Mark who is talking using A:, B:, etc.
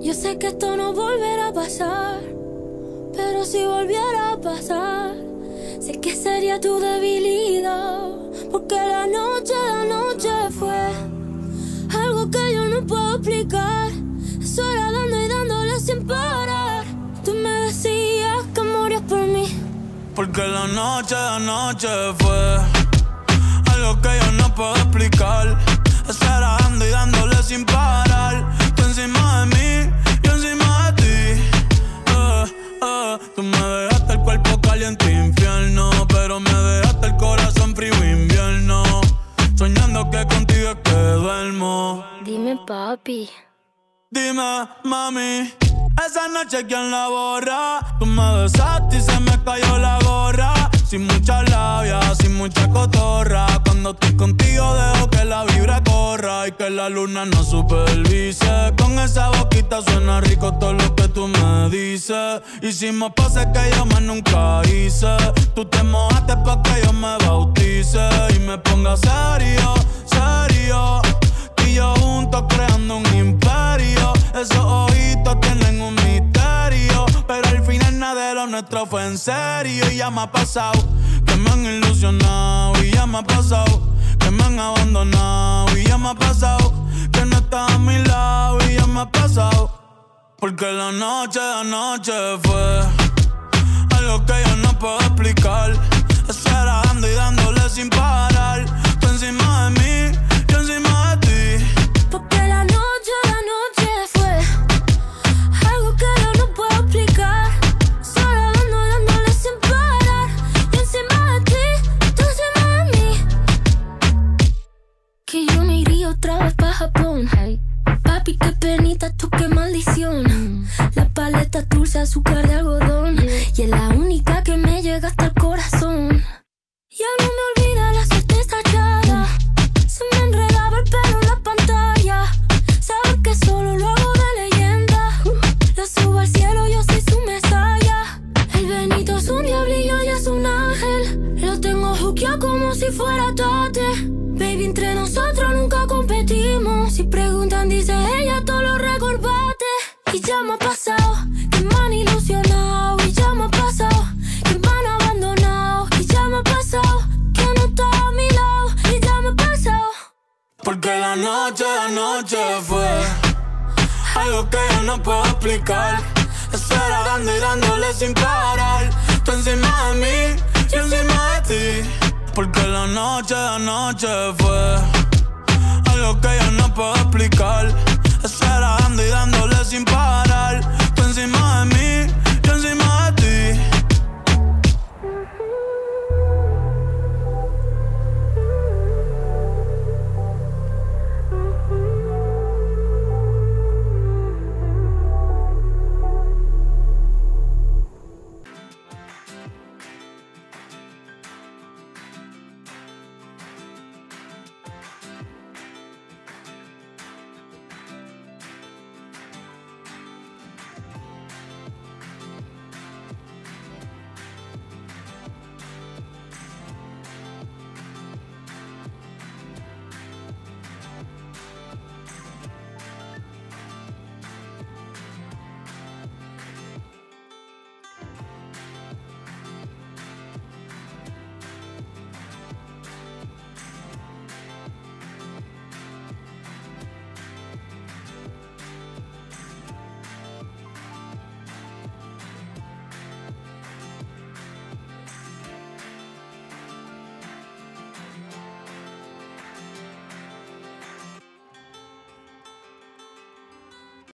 A: Yo sé que esto no volverá a pasar, pero si volviera a pasar, sé que sería tu debilidad. Porque la noche fue algo que yo no puedo explicar. Eso era dando y dándole sin parar. Tú me decías que morías por mí.
B: Porque la noche fue algo que yo no puedo explicar. Eso era dando y dándole sin parar. Tú encima de mí, yo encima de ti. Tú me dejaste el cuerpo caliente infierno, pero me dejaste el corazón frío invierno. Soñando que contigo es que duermo.
A: Dime, papi.
B: Dime, mami, esa noche ¿quién la borra? Tú me besaste y se me cayó la gorra. Sin mucha labia, sin mucha cotorra. Cuando estoy contigo dejo que la vibra corra y que la luna no supervise. Con esa boquita suena rico todo lo que tú me dices. Hicimos poses que yo más nunca hice. Tú te mojaste pa' que yo me bautice y me ponga serio, serio. Tú y yo juntos creando un imperio. Esos ojitos tienen un misterio, pero al final nada de lo nuestro fue en serio. Y ya me ha pasado que me han ilusionado, y ya me ha pasado que me han abandonado, y ya me ha pasado que no estás a mi lado, y ya me ha pasado. Porque la noche fue algo que yo no puedo explicar. Eso era dando y dándole sin parar. Tú encima de mí, yo encima de ti.
A: Porque la noche fue algo que yo no puedo explicar. Solo dándole sin parar. Yo encima de ti, tú encima de mí. Que yo me iría otra vez pa' Japón. Hey. Papi, qué penita, tú qué maldición. La paleta dulce, azúcar de algodón. Y es la única que me llega hasta el corazón. Ya no me olvida la suerte estallada. Se me enredaba el pelo en la pantalla. Sabes que solo lo hago de leyenda. La subo al cielo, yo soy su mesaya. El Benito es un diablillo y es un ángel. Lo tengo juqueado como si fuera Tate. Baby, entre nosotros nunca competimos. Si preguntan, dice ella, todo lo recordate. Y ya me ha pasado que me han ilusionado. Y ya me ha pasado que me han abandonado. Y ya me ha pasado que no está a mi lado. Y ya me ha pasado.
B: Porque la noche fue algo que yo no puedo explicar. Eso era dando y dándole sin parar. Tú encima de mí, yo encima de ti. Porque la noche fue algo que yo no puedo explicar.